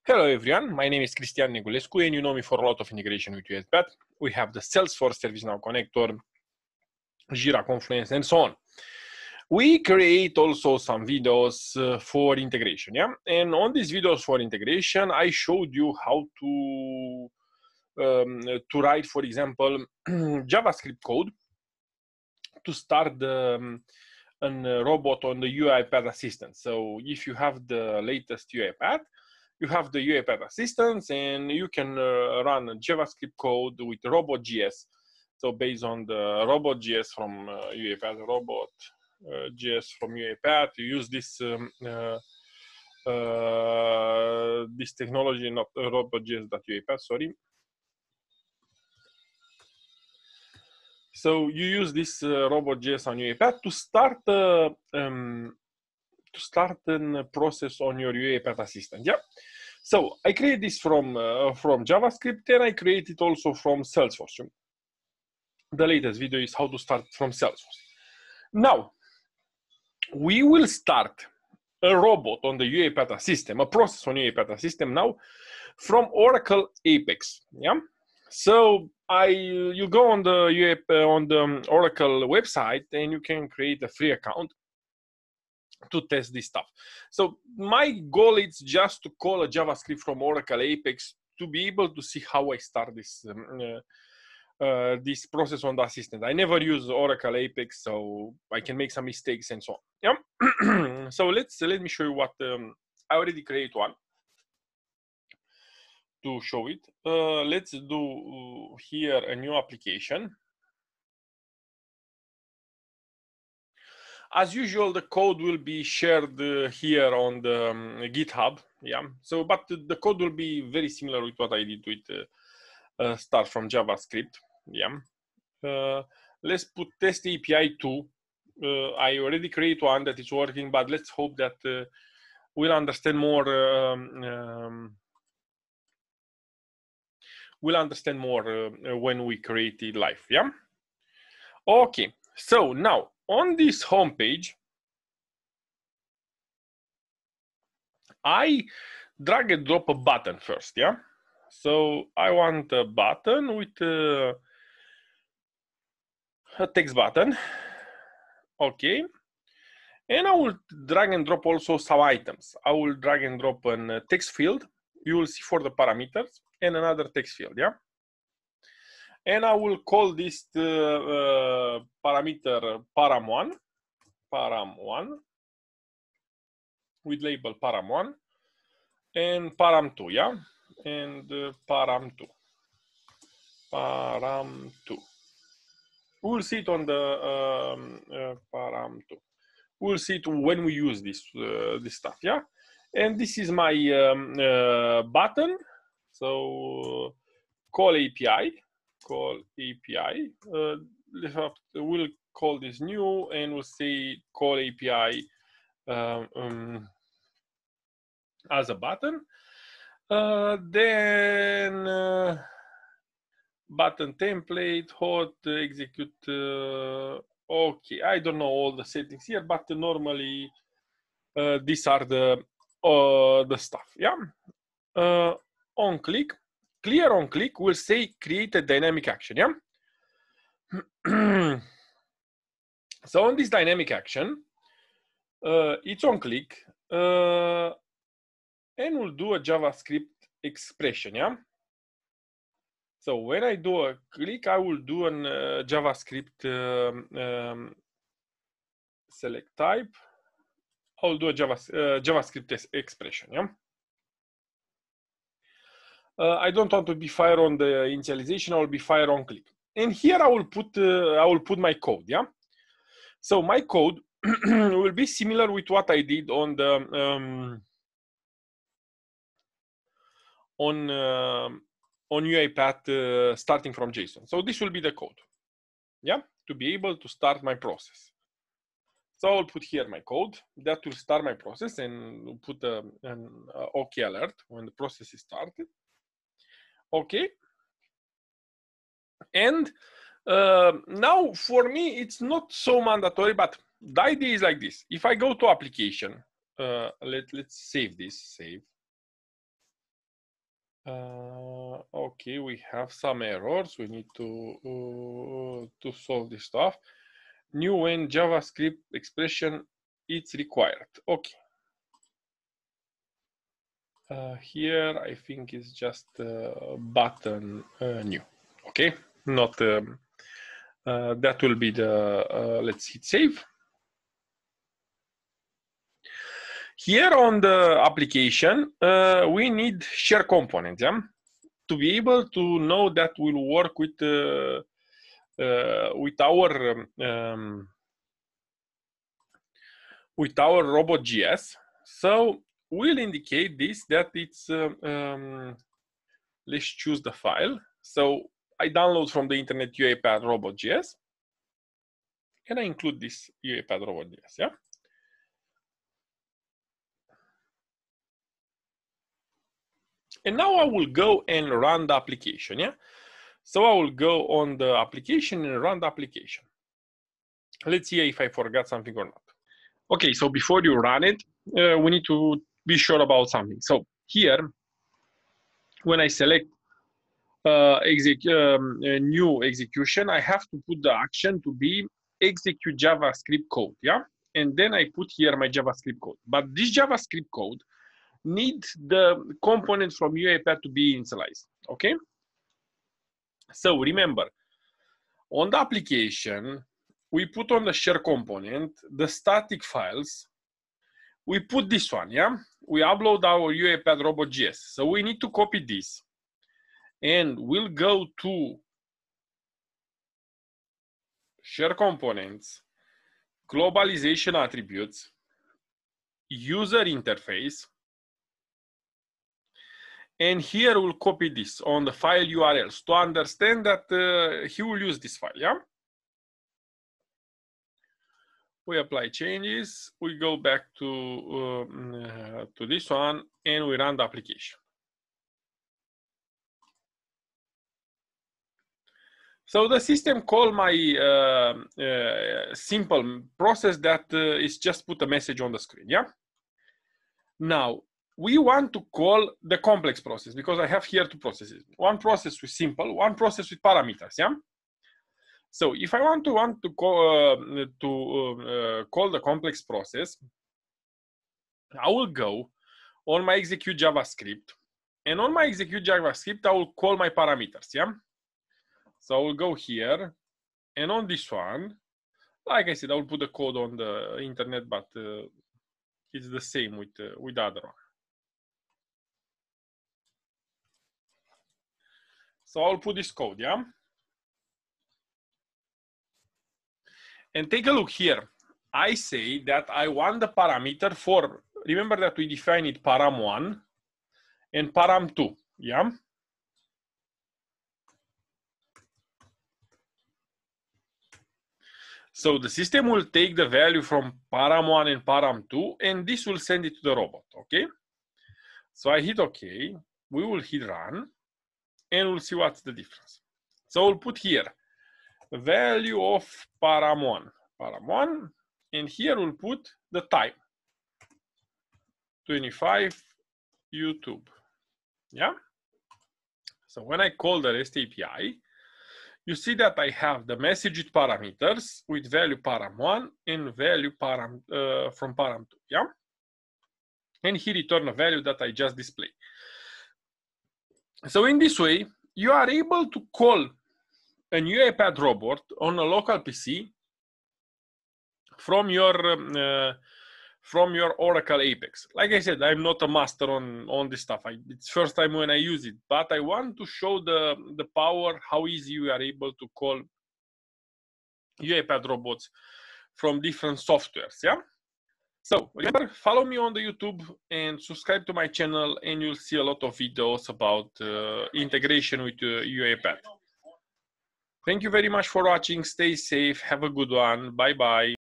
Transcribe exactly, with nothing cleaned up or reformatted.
Hello everyone, my name is Cristian Negulescu and you know me for a lot of integration with U S B A T. We have the Salesforce ServiceNow connector, Jira, Confluence, and so on. We create also some videos uh, for integration, yeah? And on these videos for integration, I showed you how to, um, to write, for example, JavaScript code to start the, um, an, uh, robot on the UiPath assistant. So if you have the latest UiPath, you have the UiPath assistance and you can uh, run a JavaScript code with robot.js. So based on the robot.js from uh, UiPath, robot.js uh, from UiPath, you use this um, uh, uh, this technology, not uh, robot.js.uipath, sorry. So you use this uh, robot.js on UiPath to start uh, um, to start a process on your UiPath assistant. Yeah. So I create this from uh, from JavaScript and I create it also from Salesforce. The latest video is how to start from Salesforce. Now we will start a robot on the UiPath system, a process on UiPath system now from Oracle Apex. Yeah. So I you go on the UiPath, on the Oracle website and you can create a free account to test this stuff. So my goal is just to call a JavaScript from Oracle Apex to be able to see how I start this um, uh, uh, this process on the assistant. I never use Oracle Apex, so I can make some mistakes and so on. Yeah. So let's let me show you what um, I already create one to show it. Uh, let's do here a new application. As usual, the code will be shared uh, here on the um, GitHub. Yeah. So, but the code will be very similar with what I did with uh, uh, start from JavaScript. Yeah. Uh, let's put test A P I two. Uh, I already create one that is working, but let's hope that uh, we'll understand more. Um, um, we'll understand more uh, when we create it live. Yeah. Okay. So now on this homepage, I drag and drop a button first, yeah? So I want a button with a, a text button, okay. And I will drag and drop also some items. I will drag and drop a text field, you will see for the parameters, and another text field, yeah? And I will call this uh, uh, parameter param one, param one, with label param one, and param two, yeah? And uh, param two, param two. We'll see it on the um, uh, param two. We'll see it when we use this uh, this stuff, yeah? And this is my um, uh, button. So call A P I, call A P I. Uh, we'll call this new and we'll say call A P I um, um, as a button. Uh, then uh, button template, hot, execute. Uh, okay, I don't know all the settings here, but normally uh, these are the uh, the stuff. Yeah. Uh, on click, clear on click will say create a dynamic action. Yeah. So on this dynamic action, uh, it's on click, uh, and we'll do a JavaScript expression. Yeah. So when I do a click, I will do an uh, JavaScript um, um, select type. I will do a Java, uh, JavaScript expression. Yeah. Uh, I don't want to be fire on the initialization. I will be fire on click. And here I will put uh, I will put my code. Yeah. So my code will be similar with what I did on the um, on uh, on UiPath uh, starting from JSON. So this will be the code. Yeah, to be able to start my process. So I'll put here my code that will start my process and put a, an uh, OK alert when the process is started. Okay. And uh, now for me, it's not so mandatory, but the idea is like this. If I go to application, uh, let, let's save this, save. Uh, okay, we have some errors. We need to uh, to solve this stuff. New when JavaScript expression it's required. Okay. Uh, here I think it's just uh, button uh, new. Okay, not um, uh, that will be the uh, let's hit save. Here on the application, uh, we need share components, yeah, to be able to know that we'll work with uh, uh, with our um, with our robot.js. So we'll indicate this that it's um, um, let's choose the file. So I download from the internet UiPath robot.js, and I include this UiPath robot.js, yeah. And now I will go and run the application, yeah? So I will go on the application and run the application. Let's see if I forgot something or not. Okay, so before you run it, uh, we need to be sure about something. So here, when I select uh, exec um, a new execution, I have to put the action to be execute JavaScript code, yeah? And then I put here my JavaScript code. But this JavaScript code need the components from UiPath to be initialized, okay? So remember, on the application, we put on the share component, the static files, we put this one, yeah? We upload our UiPath robot.js. So we need to copy this and we'll go to share components, globalization attributes, user interface, and here we'll copy this on the file U R Ls to understand that uh, he will use this file, yeah? We apply changes, we go back to, uh, uh, to this one, and we run the application. So the system call my uh, uh, simple process that uh, is just put a message on the screen, yeah? Now, we want to call the complex process because I have here two processes. One process with simple, one process with parameters, yeah? So if I want to want to call, uh, to uh, call the complex process, I will go on my execute JavaScript, and on my execute JavaScript, I will call my parameters, yeah? So I will go here, and on this one, like I said, I will put the code on the internet, but uh, it's the same with, uh, with the other one. So I'll put this code, yeah? And take a look here. I say that I want the parameter for, remember that we define it param one and param two, yeah? So the system will take the value from param one and param two, and this will send it to the robot, okay? So I hit okay, we will hit run, and we'll see what's the difference. So we'll put here value of param one, param one, and here we'll put the time, twenty-five YouTube, yeah? So when I call the REST A P I, you see that I have the message with parameters with value param one and value param uh, from param two, yeah? And he return a value that I just displayed. So in this way, you are able to call an UiPath robot on a local P C from your um, uh, from your Oracle Apex. Like I said, I'm not a master on on this stuff. I, it's first time when I use it, but I want to show the the power, how easy you are able to call UiPath robots from different softwares. Yeah. So remember, follow me on the YouTube and subscribe to my channel, and you'll see a lot of videos about uh, integration with uh, UiPath. Thank you very much for watching. Stay safe. Have a good one. Bye bye.